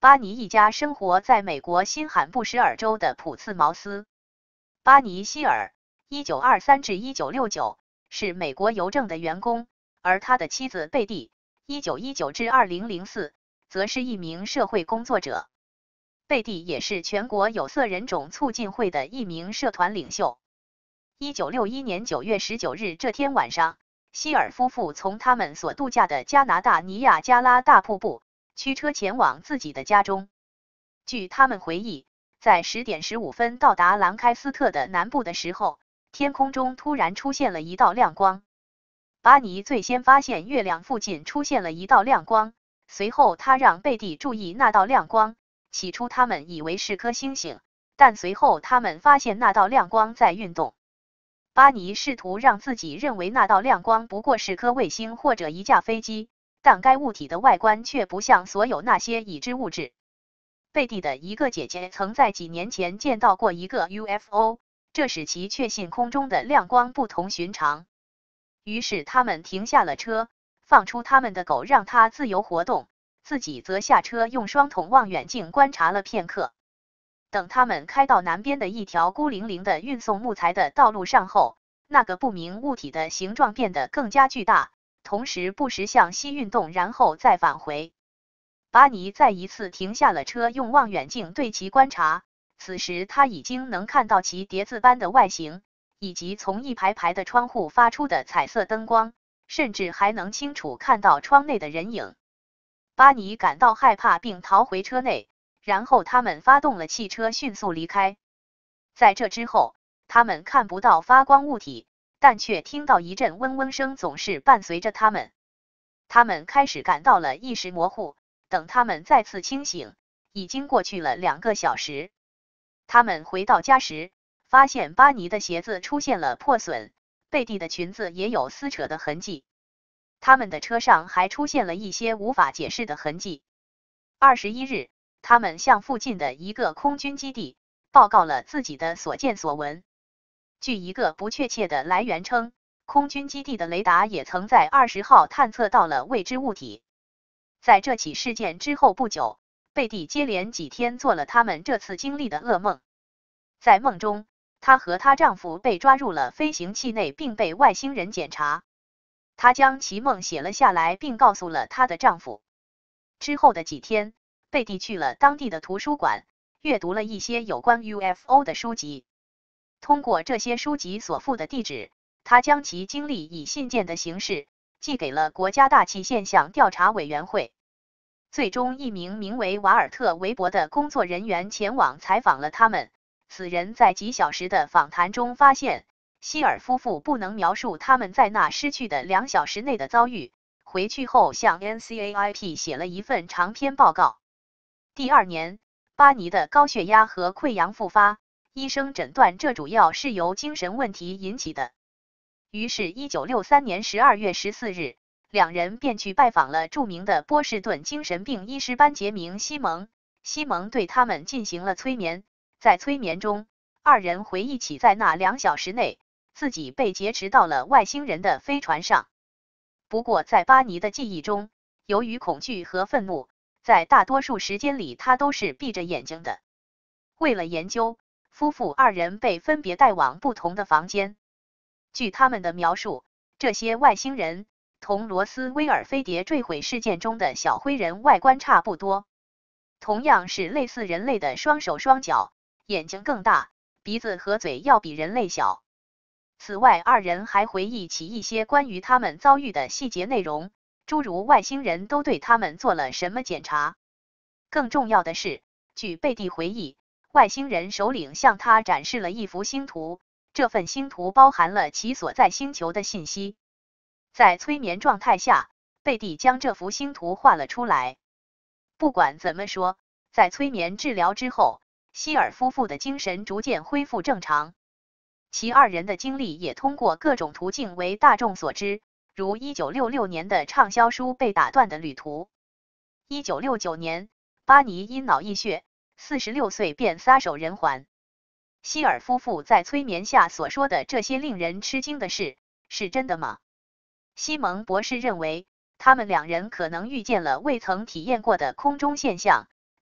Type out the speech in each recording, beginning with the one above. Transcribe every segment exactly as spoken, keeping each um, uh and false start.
巴尼一家生活在美国新罕布什尔州的普茨茅斯。巴尼希尔 （一九二三至一九六九）是美国邮政的员工，而他的妻子贝蒂 （一九一九至二零零四）则是一名社会工作者。贝蒂也是全国有色人种促进会的一名社团领袖。一九六一年九月十九日这天晚上，希尔夫妇从他们所度假的加拿大尼亚加拉大瀑布驱车前往自己的家中。据他们回忆，在十点十五分到达兰开斯特的南部的时候，天空中突然出现了一道亮光。巴尼最先发现月亮附近出现了一道亮光，随后他让贝蒂注意那道亮光。起初他们以为是颗星星，但随后他们发现那道亮光在运动。巴尼试图让自己认为那道亮光不过是颗卫星或者一架飞机，但该物体的外观却不像所有那些已知物质。贝蒂的一个姐姐曾在几年前见到过一个 U F O， 这使其确信空中的亮光不同寻常。于是他们停下了车，放出他们的狗让它自由活动，自己则下车用双筒望远镜观察了片刻。等他们开到南边的一条孤零零的运送木材的道路上后，那个不明物体的形状变得更加巨大，同时不时向西运动，然后再返回。巴尼再一次停下了车，用望远镜对其观察。此时他已经能看到其碟子般的外形，以及从一排排的窗户发出的彩色灯光，甚至还能清楚看到窗内的人影。巴尼感到害怕并逃回车内，然后他们发动了汽车迅速离开。在这之后，他们看不到发光物体，但却听到一阵嗡嗡声总是伴随着他们。他们开始感到了意识模糊，等他们再次清醒，已经过去了两个小时。他们回到家时，发现巴尼的鞋子出现了破损，贝蒂的裙子也有撕扯的痕迹。他们的车上还出现了一些无法解释的痕迹。二十一日，他们向附近的一个空军基地报告了自己的所见所闻。据一个不确切的来源称，空军基地的雷达也曾在二十号探测到了未知物体。在这起事件之后不久，贝蒂接连几天做了他们这次经历的噩梦。在梦中，她和她丈夫被抓入了飞行器内，并被外星人检查。她将其梦写了下来，并告诉了她的丈夫。之后的几天，贝蒂去了当地的图书馆，阅读了一些有关 U F O 的书籍。通过这些书籍所附的地址，她将其经历以信件的形式寄给了国家大气现象调查委员会。最终，一名名为瓦尔特·韦伯的工作人员前往采访了他们。此人在几小时的访谈中发现，希尔夫妇不能描述他们在那失去的两小时内的遭遇。回去后向 N C A I P 写了一份长篇报告。第二年，巴尼的高血压和溃疡复发，医生诊断这主要是由精神问题引起的。于是一九六三年十二月十四日，两人便去拜访了著名的波士顿精神病医师班杰明·西蒙。西蒙对他们进行了催眠。在催眠中，二人回忆起在那两小时内，自己被劫持到了外星人的飞船上。不过在巴尼的记忆中，由于恐惧和愤怒，在大多数时间里他都是闭着眼睛的。为了研究，夫妇二人被分别带往不同的房间。据他们的描述，这些外星人同罗斯威尔飞碟坠毁事件中的小灰人外观差不多，同样是类似人类的双手双脚，眼睛更大，鼻子和嘴要比人类小。此外，二人还回忆起一些关于他们遭遇的细节内容，诸如外星人都对他们做了什么检查。更重要的是，据贝蒂回忆，外星人首领向他展示了一幅星图，这份星图包含了其所在星球的信息。在催眠状态下，贝蒂将这幅星图画了出来。不管怎么说，在催眠治疗之后，希尔夫妇的精神逐渐恢复正常。其二人的经历也通过各种途径为大众所知，如一九六六年的畅销书《被打断的旅途》。一九六九年，巴尼因脑溢血，四十六岁便撒手人寰。希尔夫妇在催眠下所说的这些令人吃惊的事，是真的吗？西蒙博士认为，他们两人可能遇见了未曾体验过的空中现象，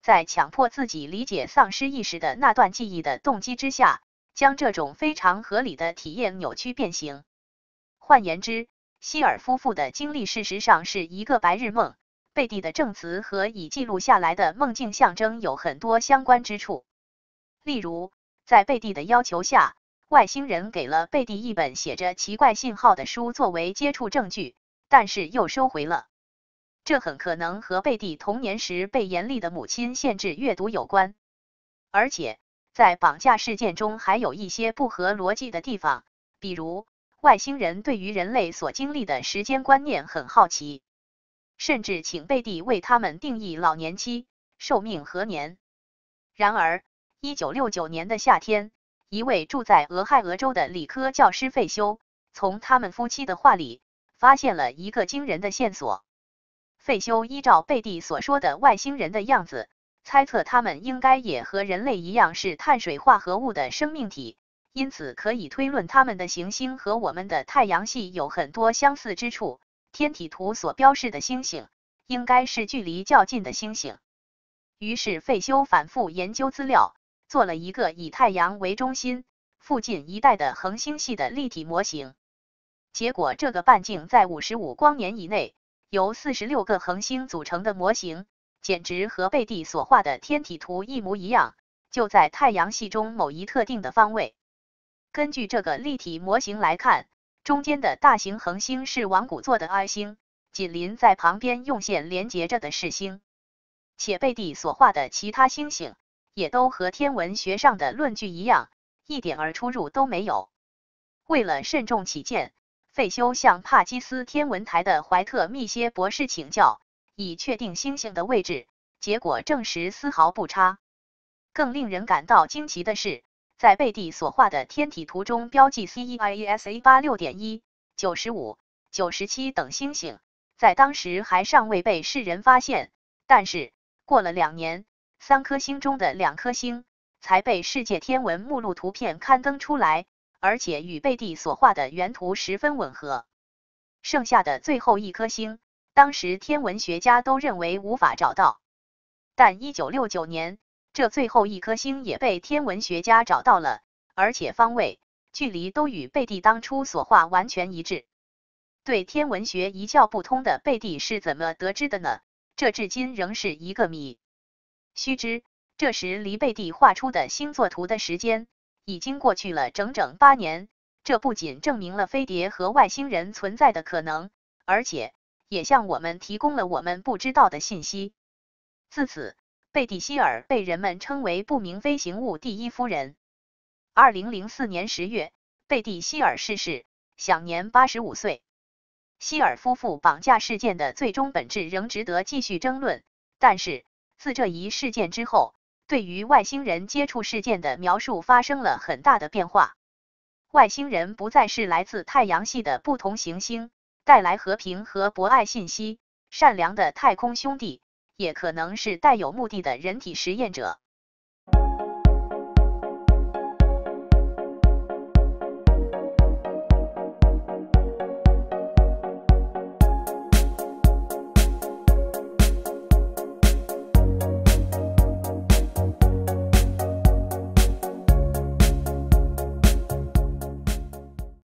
在强迫自己理解丧失意识的那段记忆的动机之下，将这种非常合理的体验扭曲变形。换言之，希尔夫妇的经历事实上是一个白日梦，贝蒂的证词和已记录下来的梦境象征有很多相关之处。例如，在贝蒂的要求下，外星人给了贝蒂一本写着奇怪信号的书作为接触证据，但是又收回了。这很可能和贝蒂童年时被严厉的母亲限制阅读有关。而且，在绑架事件中还有一些不合逻辑的地方，比如外星人对于人类所经历的时间观念很好奇，甚至请贝蒂为他们定义老年期、寿命何年。然而，一九六九年的夏天，一位住在俄亥俄州的理科教师费修，从他们夫妻的话里发现了一个惊人的线索。费修依照贝蒂所说的外星人的样子，猜测他们应该也和人类一样是碳水化合物的生命体，因此可以推论他们的行星和我们的太阳系有很多相似之处。天体图所标示的星星应该是距离较近的星星。于是费修反复研究资料，做了一个以太阳为中心、附近一带的恒星系的立体模型。结果这个半径在五十五光年以内，由四十六个恒星组成的模型，简直和贝蒂所画的天体图一模一样，就在太阳系中某一特定的方位。根据这个立体模型来看，中间的大型恒星是王谷座的 I 星，紧邻在旁边用线连接着的是星。且贝蒂所画的其他星星也都和天文学上的论据一样，一点儿出入都没有。为了慎重起见，费修向帕基斯天文台的怀特密歇博士请教，以确定星星的位置，结果证实丝毫不差。更令人感到惊奇的是，在贝蒂所画的天体图中标记 C E I E S A 八十六点一、九十五、九十七等星星，在当时还尚未被世人发现，但是过了两年，三颗星中的两颗星才被世界天文目录图片刊登出来，而且与贝蒂所画的原图十分吻合。剩下的最后一颗星，当时天文学家都认为无法找到，但一九六九年，这最后一颗星也被天文学家找到了，而且方位、距离都与贝蒂当初所画完全一致。对天文学一窍不通的贝蒂是怎么得知的呢？这至今仍是一个谜。须知，这时离贝蒂画出的星座图的时间已经过去了整整八年，这不仅证明了飞碟和外星人存在的可能，而且也向我们提供了我们不知道的信息。自此，贝蒂希尔被人们称为不明飞行物第一夫人。二零零四年十月，贝蒂希尔逝世，享年八十五岁。希尔夫妇绑架事件的最终本质仍值得继续争论，但是自这一事件之后，对于外星人接触事件的描述发生了很大的变化。外星人不再是来自太阳系的不同行星，带来和平和博爱信息，善良的太空兄弟，也可能是带有目的的人体实验者。